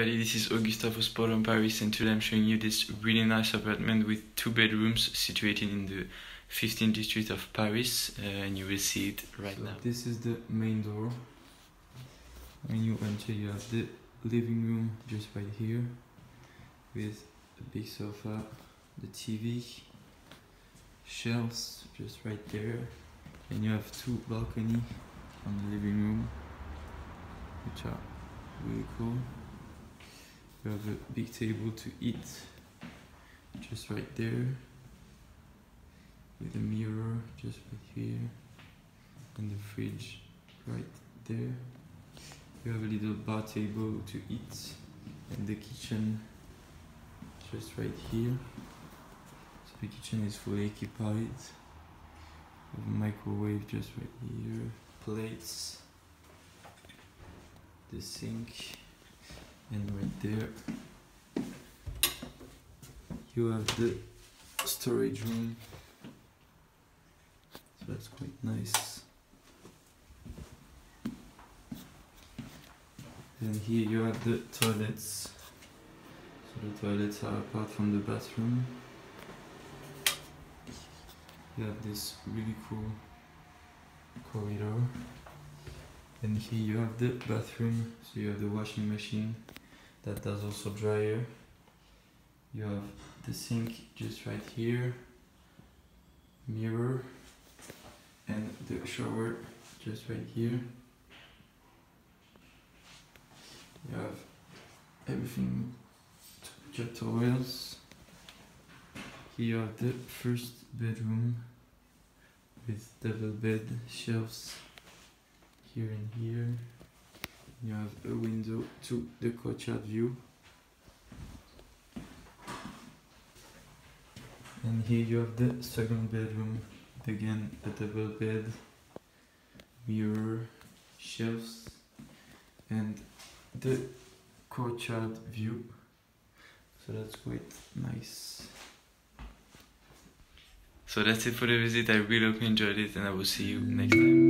everybody, this is Augusta for Sport on Paris, and today I'm showing you this really nice apartment with 2 bedrooms situated in the 15th district of Paris, and you will see it right now. This is the main door. When you enter, you have the living room just right here with a big sofa, the TV, shelves just right there, and you have 2 balconies on the living room, which are really cool. You have a big table to eat just right there, with a mirror just right here, and the fridge right there. You have a little bar table to eat, and the kitchen just right here. So the kitchen is fully occupied. Have a microwave just right here, plates, the sink, and right there you have the storage room, so that's quite nice. And here you have the toilets, so the toilets are apart from the bathroom. You have this really cool corridor, and here you have the bathroom, so you have the washing machine that does also dryer. You have the sink just right here, mirror, and the shower just right here. You have everything to put your towels. Here you have the first bedroom with double bed, shelves here and here. You have a window to the courtyard view. And here you have the second bedroom, again a double bed, mirror, shelves, and the courtyard view. So that's quite nice. So that's it for the visit. I really hope you enjoyed it, and I will see you next time.